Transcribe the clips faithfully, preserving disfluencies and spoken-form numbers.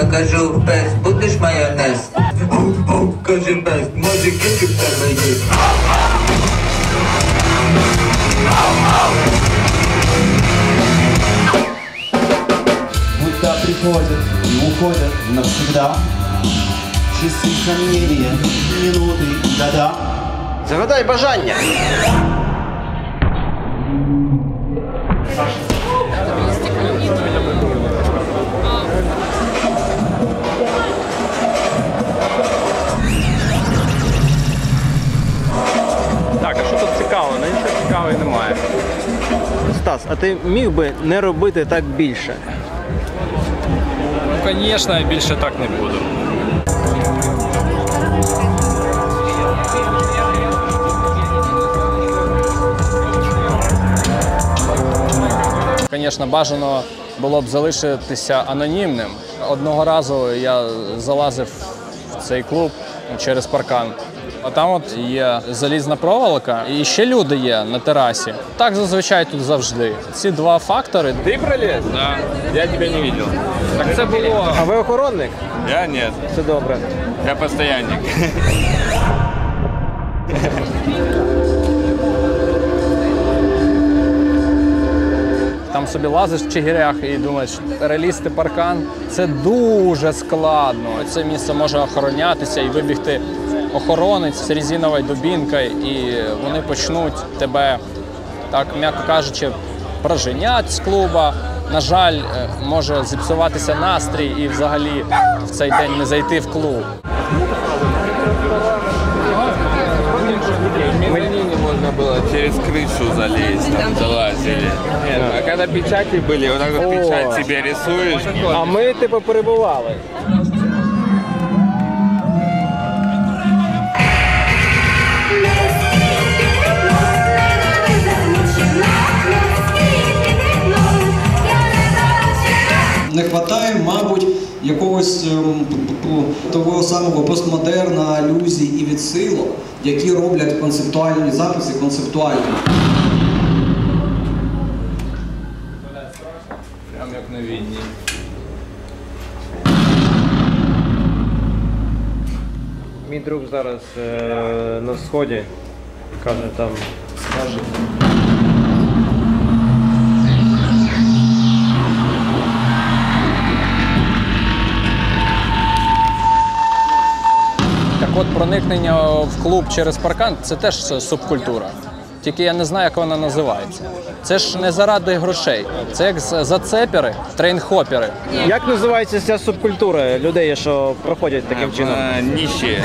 кажу, пес, будеш майонез? Оу, каже пес, може кетчуп треба йти. Будто приходят и уходят навсегда. Часы сомнения, минуты, года. Загадай бажання. Так, а що тут цікаво? Ну нічого цікавого немає. Стас, а ти міг би не робити так більше? Ну, звісно, я більше так не буду. Звісно, бажано було б залишитися анонімним. Одного разу я залазив в цей клуб через паркан. А там от є залізна проволока і ще люди є на терасі. Так зазвичай тут завжди. Ці два фактори. Ти пролез? Да. Я тебе не видел. Так це було. А ви охоронник? Я нет. Все добре. Я постоянник. Там собі лазиш в чигирях і думаєш, перелізти паркан – це дуже складно. Це місце може охоронятися і вибігти охоронець з резиновою дубінкою, і вони почнуть тебе, так м'яко кажучи, проженять з клуба. На жаль, може зіпсуватися настрій і взагалі в цей день не зайти в клуб. Мне можно было через крышу залезть, там залазили. Нет, а когда печати были, вот так вот печать себе рисуешь. А ми, типу, перебували. Не вистачає, мабуть, якогось того самого постмодерна, алюзій і відсилок, які роблять концептуальні записи концептуальні. Прям як на війні. Мій друг зараз е, на сході, каже там. Так от проникнення в клуб через паркан – це теж субкультура. Тільки я не знаю, як вона називається. Це ж не заради грошей. Це як зацепери, трейнхопери. Як називається ця субкультура людей, що проходять таким чином? Нищие.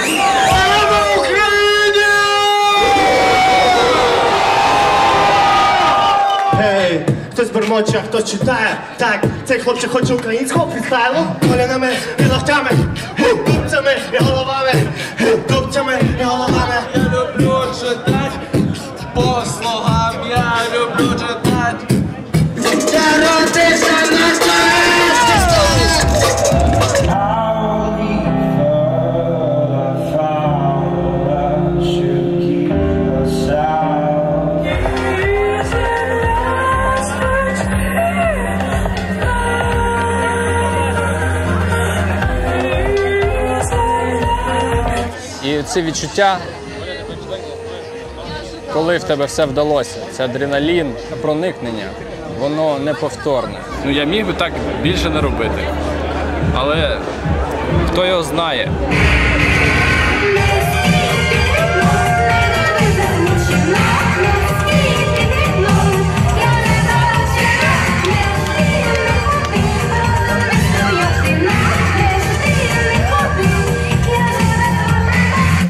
Гей, хтось бурмоче, хтось читає. Так, цей хлопчик хоче українського фрістайлу. Колінами і локтями, дубцями і головами, дубцями і головами. Я люблю читати по слогам, я люблю читати. Я родився на щастя. І ці відчуття, коли в тебе все вдалося, це адреналін, проникнення, воно неповторне. Ну, я міг би так більше не робити, але хто його знає.